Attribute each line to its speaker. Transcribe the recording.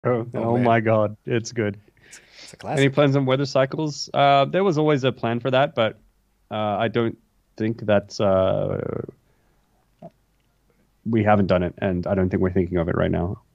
Speaker 1: Oh
Speaker 2: Oh
Speaker 1: man,
Speaker 2: my God, it's good.
Speaker 1: it's a
Speaker 2: Any
Speaker 1: classic.
Speaker 2: plans on weather cycles? There was always a plan for that, but I don't think that we haven't done it, and I don't think we're thinking of it right now.